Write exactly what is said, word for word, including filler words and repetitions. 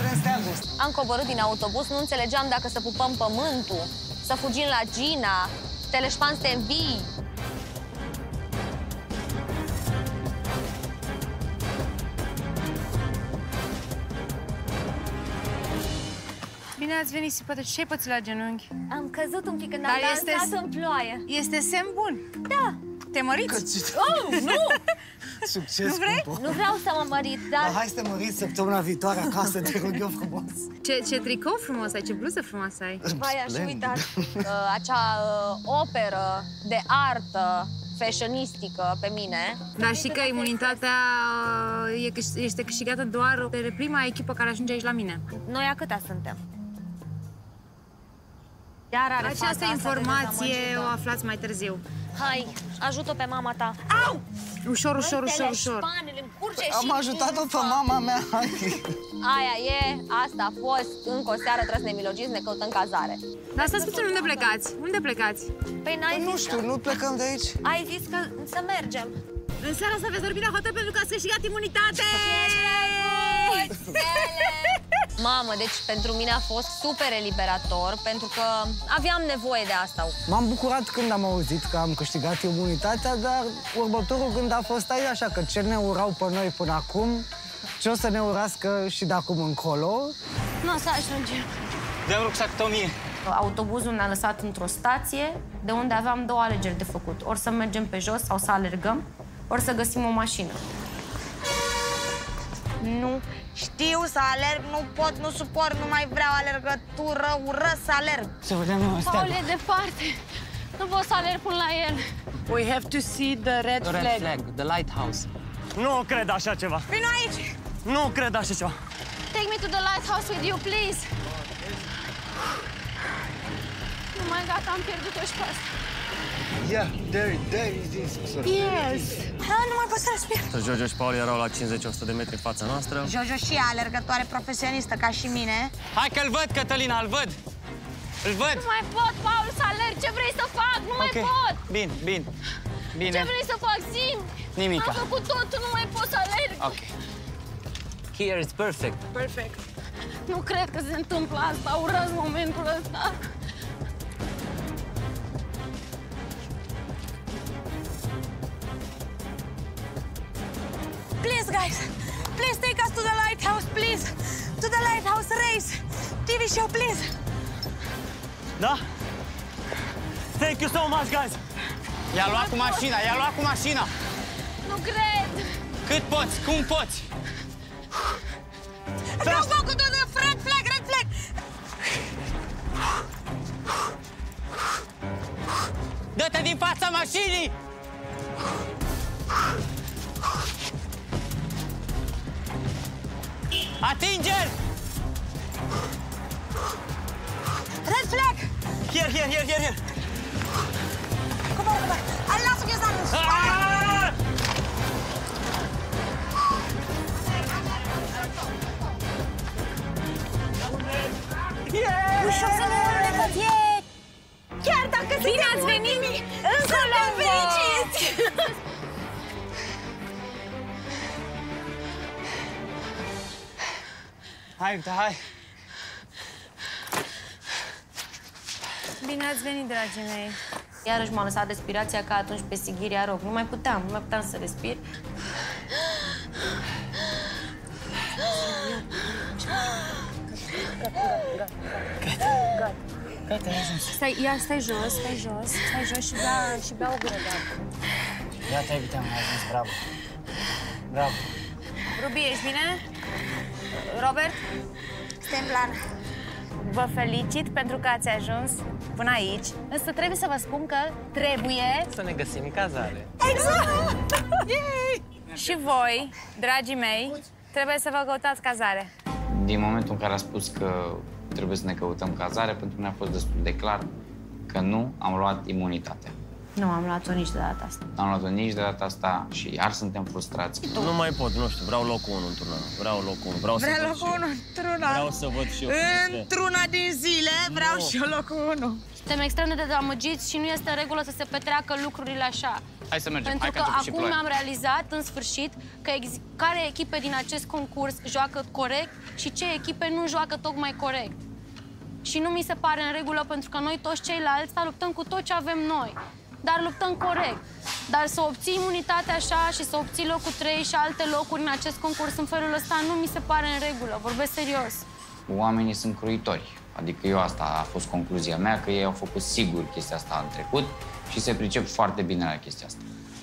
înseamnă. Am coborât din autobuz, nu înțelegeam dacă să pupăm pământul, să fugim la Gina, Teleșpan să te învii. Bine ați venit, Sipătă. Ce ai pățit la genunchi? Am căzut un pic când Dar am este... dansat în ploaie. Este semn bun. Da. Te măriți? Oh, nu! Succes, Nu vrei? scumpă. Nu vreau să mă mărit, dar... Dar hai să te măriți săptămâna viitoare acasă, te rog eu frumos. Ce, ce tricou frumos ai, ce bluză frumoasă ai. Vai, aș uitat. Uh, acea uh, operă de artă fashionistică pe mine. Dar știi că imunitatea e, câș- este câștigată doar de prima echipă care ajunge aici la mine. Noi a câta suntem? Iar are fața Această asta informație de dezamăgită. o aflați mai târziu. Hai, ajută pe mama ta. Au! Ușor, ușor, ușor, ușor. Teleșpanele îmi curge Am și ajutat-o pe îmi mama mea. Hai. Aia e, asta a fost. Încă o seară trebuie să ne milogiți, ne căutăm cazare. Dar stați puțin, unde plecați? Unde plecați? Păi n-ai Nu zis știu, că... nu plecăm de aici? Ai zis că să mergem. În seara asta veți dormi la hotel pentru că ați câștigat imunitate! Mamă, deci pentru mine a fost super eliberator, pentru că aveam nevoie de asta. M-am bucurat când am auzit că am câștigat imunitatea, dar următorul gând a fost aici, așa că ce ne urau pe noi până acum, ce o să ne urască și de acum încolo. Nu o să ajungem. Dă-mi rucsacul tău mie. Autobuzul ne-a lăsat într-o stație de unde aveam două alegeri de făcut. Ori să mergem pe jos sau să alergăm, ori să găsim o mașină. Nu știu să alerg, nu pot, nu suport, nu mai vreau alergătură, urăsc să alerg. Să vedem eu astea. Paul e departe. Nu pot să alerg până la el. We have to see the red The red flag, the lighthouse. Nu cred așa ceva. Vino aici! Nu cred așa ceva. Take me to the lighthouse with you, please. Nu mai gata, am pierdut-o și pe asta. Yeah, there, there it is. Yes! Ha, nu mai pot să respir. Jojo și Paul erau la cincizeci la o sută de metri în fața noastră. Jojo și ea, alergătoare profesionistă ca și mine. Hai că-l văd, Cătălina, îl văd. Îl văd. Nu mai pot, Paul, să alerg. Ce vrei să fac? Nu mai Ok. pot. Bine, bine. Bine. Ce vrei să fac? Zi-mi. Nimica. Am făcut totul, nu mai pot să alerg. Ok. Here it's perfect. Perfect. Nu cred că se întâmplă asta. Urăsc momentul ăsta. Please, guys, please take us to the lighthouse, please. To the lighthouse race. T V show, please. Da? Thank you so much, guys. I-a luat cu mașina, i-a luat cu mașina. Nu cred. Cât poți, cum poți? Vreau făcut o de red flag, red flag. Dă-te din fața mașinii! Atinge-l! Red flag. Here, here, here, here, here. Cobor, cobor. Lasă-mi eu să anunț. Ah! Ușor să ne urle tot e. Chiar dacă Bine ați venit! suntem fericiți. Hai, uite, hai. Bine ați venit, dragii mei. Iarăși m-a lăsat respirația ca atunci pe Sighiria Rock. Nu mai puteam, nu mai puteam să respir. Stai, ia, stai jos, stai jos, stai jos și bea, și bea o gură de apă. Gata, uite, am ajuns, bravo. Bravo. Ruby, ești bine? Robert? Suntem în plan. Vă felicit pentru că ați ajuns până aici. Însă trebuie să vă spun că trebuie... Să ne găsim cazare. Exact! Și voi, dragii mei, trebuie să vă căutați cazare. Din momentul în care a spus că trebuie să ne căutăm cazare, pentru mine a fost destul de clar că nu am luat imunitatea. Nu am luat-o nici de data asta. Nu am luat-o nici de data asta și iar suntem frustrați. Nu mai pot, nu știu, vreau locul unu într-una. Vreau locul unu, vreau să Vreau văd locul și unu eu. într-una. Vreau să văd și eu cum este. Într-una din zile vreau Nu. și eu locul unu. Suntem extrem de dezamăgiți și nu este în regulă să se petreacă lucrurile așa. Hai să mergem, Pentru hai că că și acum ploaie. am realizat, în sfârșit, că ex- care echipe din acest concurs joacă corect și ce echipe nu joacă tocmai corect. Și nu mi se pare în regulă, pentru că noi toți ceilalți luptăm cu tot ce avem noi. Dar luptăm corect. Dar să obții imunitate așa și să obții locul trei și alte locuri în acest concurs în felul ăsta nu mi se pare în regulă. Vorbesc serios. Oamenii sunt cruitori. Adică eu asta a fost concluzia mea, că ei au făcut sigur chestia asta în trecut și se pricep foarte bine la chestia asta.